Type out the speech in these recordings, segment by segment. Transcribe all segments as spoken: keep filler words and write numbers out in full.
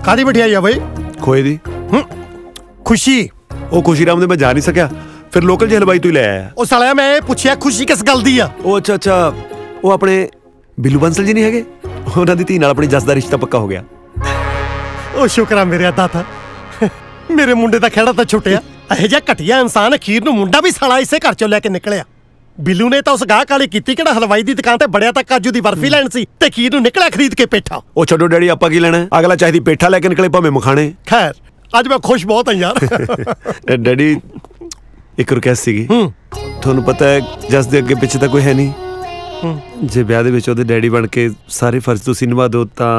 कादी मठियाई है भाई? खोए दी। खुशी। ओ खुशी राम दे मैं जा नहीं सकिया, फिर लोकल जी हलवाई तू ही ले आया। ओ सालिया मैं पूछिया खुशी किस गल दी आ? ओ अच्छा अच्छा, वो अपने बिल्लू बंसल जी नहीं हैगे, उन्हां दी धी नाल अपनी जस दा रिश्ता पक्का हो गया। ओ शुक्र मेरे दाता, मेरे मुंडे दा खेड़ा तां छुट्टिया। ਇਹੋ ਜਿਹਾ ਘਟੀਆ ਇਨਸਾਨ ਅਖੀਰ ਨੂੰ ਮੁੰਡਾ ਵੀ ਸਾਲਾ ਇਸੇ ਘਰ ਚੋਂ ਲੈ ਕੇ ਨਿਕਲਿਆ। ਬਿੱਲੂ ਨੇ ਤਾਂ ਉਸ ਗਾਹਕ ਵਾਲੀ ਕੀਤੀ ਕਿਹੜਾ ਹਲਵਾਈ ਦੀ ਦੁਕਾਨ ਤੇ ਬੜਿਆ ਤਾਂ ਕਾਜੂ ਦੀ ਬਰਫੀ ਲੈਣ ਸੀ ਤੇ ਅਖੀਰ ਨੂੰ ਨਿਕਲਿਆ ਖਰੀਦ ਕੇ ਪੇਠਾ। ਉਹ ਛੱਡੋ ਡੈਡੀ, ਆਪਾਂ ਕੀ ਲੈਣਾ, ਅਗਲਾ ਚਾਹੀਦੀ ਪੇਠਾ ਲੈ ਕੇ ਨਿਕਲੇ ਭਾਵੇਂ ਮਖਾਣੇ। ਖੈਰ ਅੱਜ ਮੈਂ ਖੁਸ਼ ਬਹੁਤ ਹਾਂ ਯਾਰ। ਡੈਡੀ ਇੱਕ ਰਿਕਵੈਸਟ ਸੀਗੀ, ਤੁਹਾਨੂੰ ਪਤਾ ਹੈ ਜਸ ਦੇ ਅੱਗੇ ਪਿੱਛੇ ਤਾਂ ਕੋਈ ਹੈ ਨਹੀਂ, ਜੇ ਵਿਆਹ ਦੇ ਵਿੱਚ ਉਹਦੇ ਡੈਡੀ ਬਣ ਕੇ ਸਾਰੇ ਫਰਜ਼ ਤੁਸੀਂ ਨਿਭਾ ਦਿਓ ਤਾਂ।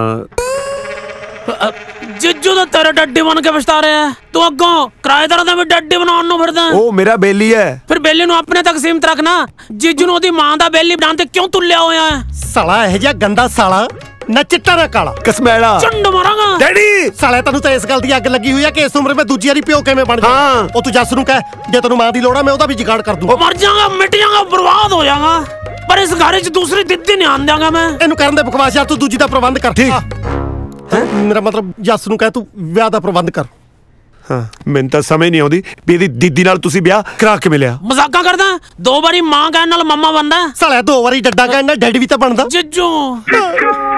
जिज्जू तो तेरे डड्डी बन के पछता रहे हैं, तू अगों किराएदार दा भी डड्डी बनाउण नूं फिरदा है। ओ मेरा बेली है, फिर बेली नूं अपने तक सीमित रखना। जिज्जू नूं ओदी मां दा बेली बनाउण ते क्यों तुल्लिया होया है? साला ਇਹੋ ਜਿਹਾ ਗੰਦਾ ਸਾਲਾ, ना चिट्टा ना काला, कसमैला चंड मारांगा। डैडी साले तैनूं तां इस गल दी अग लगी हुई है कि इस उम्र में दूजी वारी प्यो किवें बन जाए। हाँ। ओ तू जस नूं कह जे तैनूं मां दी लोड़ है मैं ओदा भी जुगाड़ कर दूं। मर जाऊंगा, मिट जाऊंगा, बर्बाद हो जाऊंगा, पर इस घर च दूसरी दिद्दी नहीं आन देंगा मैं। ਇਹਨੂੰ ਕਰਨ ਦੇ ਬਕਵਾਸ ਯਾਰ, ਤੂੰ ਦੂਜੀ ਦਾ ਪ੍ਰਬੰਧ ਕਰ। ठीक मेरा मतलब जस नूं कह तू विआह दा प्रबंध कर। हाँ मैनूं तां समझ नहीं आउंदी भी इहदी दीदी नाल तुसीं विआह करा के मिलिया। मजाका करदा, दो बारी मां कहण नाल मम्मा बनदा। साला दो बारी डड्डा कहण नाल डैडी भी तां बनदा। जिज्जू